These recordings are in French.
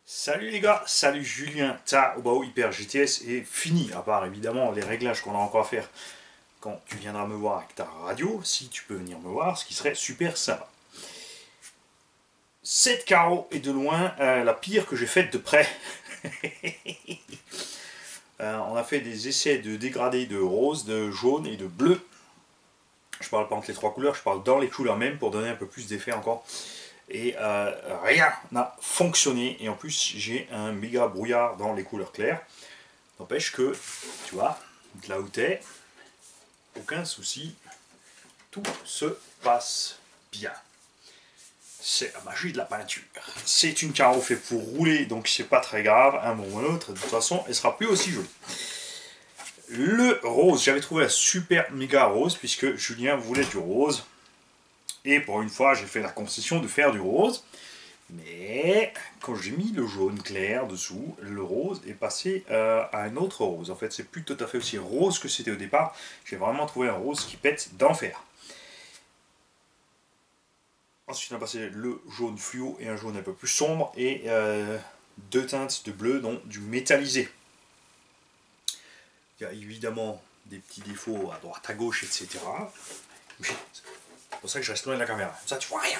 Salut les gars, salut Julien, Taobao Hyper GTS est fini, à part évidemment les réglages qu'on a encore à faire quand tu viendras me voir avec ta radio, si tu peux venir me voir, ce qui serait super sympa. Cette carreau est de loin la pire que j'ai faite de près. On a fait des essais de dégradé de rose, de jaune et de bleu. Je parle pas entre les trois couleurs, je parle dans les couleurs même pour donner un peu plus d'effet encore. Et rien n'a fonctionné, et en plus j'ai un méga brouillard dans les couleurs claires. N'empêche que, tu vois, de là où t'es, aucun souci, tout se passe bien. C'est la magie de la peinture. C'est une carreau fait pour rouler, donc c'est pas très grave, un moment ou l'autre, de toute façon elle sera plus aussi jolie. Le rose, j'avais trouvé un super méga rose, puisque Julien voulait du rose. Et pour une fois, j'ai fait la concession de faire du rose. Mais quand j'ai mis le jaune clair dessous, le rose est passé à un autre rose. En fait, c'est plus tout à fait aussi rose que c'était au départ. J'ai vraiment trouvé un rose qui pète d'enfer. Ensuite, on a passé le jaune fluo et un jaune un peu plus sombre. Et deux teintes de bleu, dont du métallisé. Il y a évidemment des petits défauts à droite, à gauche, etc. Mais c'est pour ça que je reste loin de la caméra. Comme ça, tu vois rien.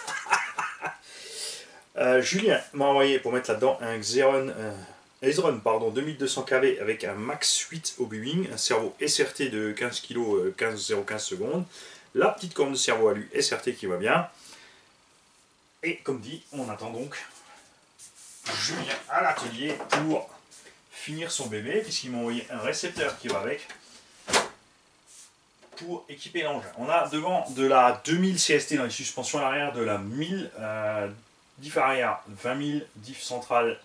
Julien m'a envoyé pour mettre là-dedans un Xeron 2200 kV avec un Max 8 au Boeing, un cerveau SRT de 15 kg 15,015 secondes, la petite corne de cerveau à lui SRT qui va bien. Et comme dit, on attend donc Julien à l'atelier pour finir son bébé, puisqu'il m'a envoyé un récepteur qui va avec pour équiper l'engin. On a devant de la 2000 CST dans les suspensions à l'arrière, de la 1000 diff arrière, 20 000 diff centrale,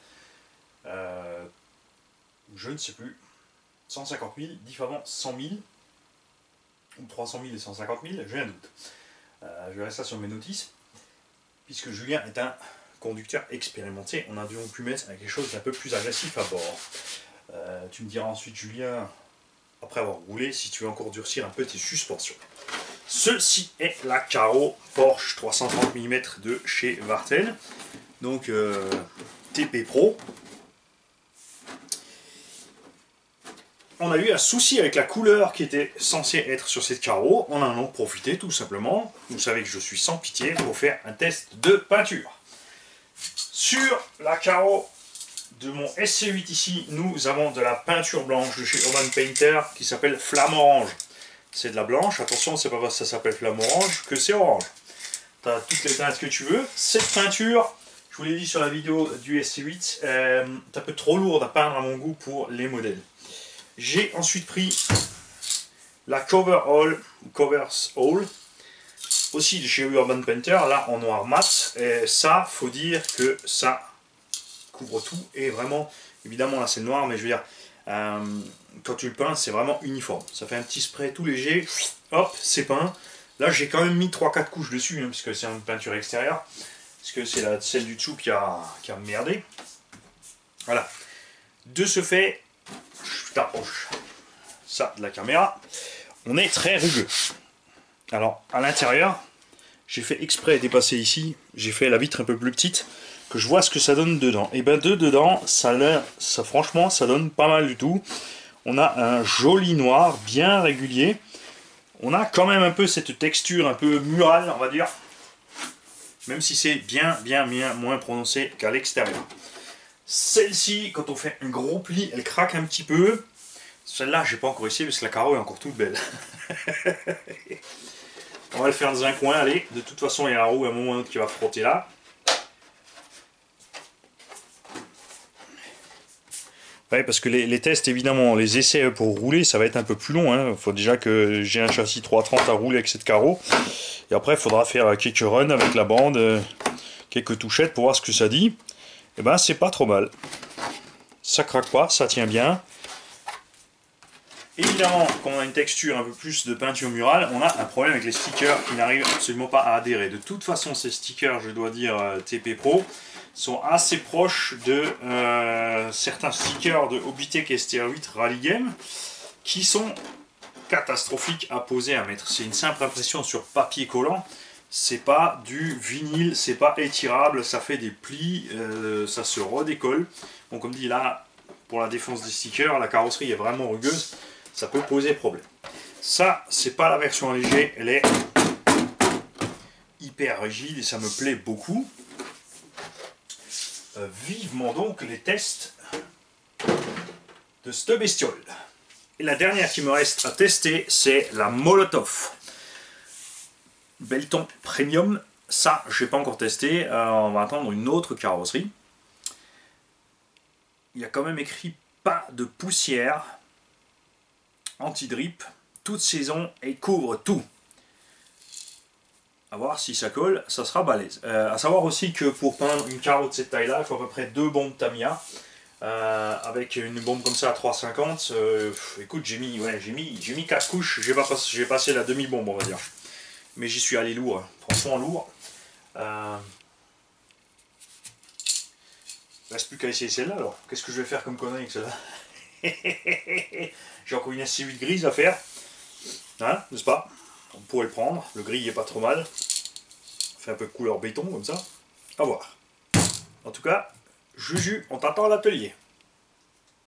je ne sais plus, 150 000, diff avant 100 000, ou 300 000 et 150 000, j'ai un doute. Je verrai ça sur mes notices, puisque Julien est un conducteur expérimenté, on a donc pu mettre quelque chose d'un peu plus agressif à bord. Tu me diras ensuite, Julien, après avoir roulé, si tu veux encore durcir un peu tes suspensions. Ceci est la carreau Porsche 330 mm de chez Vartel, donc TP Pro. On a eu un souci avec la couleur qui était censée être sur cette carreau. On en a profité tout simplement. Vous savez que je suis sans pitié pour faire un test de peinture. Sur la carreau de mon SC8 ici, nous avons de la peinture blanche de chez Urban Painter qui s'appelle Flamme Orange. C'est de la blanche, attention, c'est pas parce que ça s'appelle Flamme Orange que c'est orange. Tu as toutes les teintes que tu veux. Cette peinture, je vous l'ai dit sur la vidéo du SC8, est un peu trop lourde à peindre à mon goût pour les modèles. J'ai ensuite pris la Covers All, aussi de chez Urban Painter, là en noir mat. Et ça, faut dire que ça couvre tout, et vraiment, évidemment là c'est noir, mais je veux dire, quand tu le peins, c'est vraiment uniforme. Ça fait un petit spray tout léger, hop, c'est peint. Là j'ai quand même mis 3-4 couches dessus, hein, puisque c'est une peinture extérieure, parce que c'est celle du dessous qui a merdé. Voilà. De ce fait, je t'approche ça de la caméra, on est très rugueux. Alors à l'intérieur, j'ai fait exprès dépasser ici, j'ai fait la vitre un peu plus petite, que je vois ce que ça donne dedans. Et ben dedans, ça franchement, ça donne pas mal du tout. On a un joli noir, bien régulier. On a quand même un peu cette texture un peu murale, on va dire. Même si c'est bien moins prononcé qu'à l'extérieur. Celle-ci, quand on fait un gros pli, elle craque un petit peu. Celle-là, j'ai pas encore essayé parce que la carreau est encore toute belle. On va le faire dans un coin, allez. De toute façon, il y a la roue à un moment ou un autre qui va frotter là. Ouais, parce que les tests, évidemment, les essais pour rouler, ça va être un peu plus long. Il faut déjà que j'ai un châssis 330 à rouler avec cette carreau. Et après, il faudra faire quelques runs avec la bande, quelques touchettes pour voir ce que ça dit. Et ben, c'est pas trop mal. Ça craque pas, ça tient bien. Évidemment, quand on a une texture un peu plus de peinture murale, on a un problème avec les stickers qui n'arrivent absolument pas à adhérer. De toute façon, ces stickers, je dois dire TP Pro, sont assez proches de certains stickers de Hobbytech STR8 Rally Game qui sont catastrophiques à poser, à mettre. C'est une simple impression sur papier collant C'est pas du vinyle, c'est pas étirable, ça fait des plis, ça se redécolle. Bon, comme dit là, pour la défense des stickers, la carrosserie est vraiment rugueuse, ça peut poser problème. Ça, c'est pas la version allégée, elle est hyper rigide et ça me plaît beaucoup. Vivement donc les tests de cette bestiole. Et la dernière qui me reste à tester, c'est la Molotov. Belton Premium, ça je n'ai pas encore testé, on va attendre une autre carrosserie. Il y a quand même écrit pas de poussière, anti-drip, toute saison et couvre tout. A voir si ça colle, ça sera balèze. À savoir aussi que pour peindre une carreau de cette taille là, il faut à peu près 2 bombes Tamiya. Avec une bombe comme ça à 3,50, écoute, j'ai mis 4 couches, j'ai passé la demi-bombe on va dire. Mais j'y suis allé lourd, franchement lourd. Reste plus qu'à essayer celle-là alors. Qu'est-ce que je vais faire comme connerie avec celle-là? J'ai encore une SC8 grise à faire. Hein, n'est-ce pas? On pourrait le prendre, le gris est pas trop mal. Fait un peu couleur béton comme ça. À voir. En tout cas, Juju, on t'attend à l'atelier.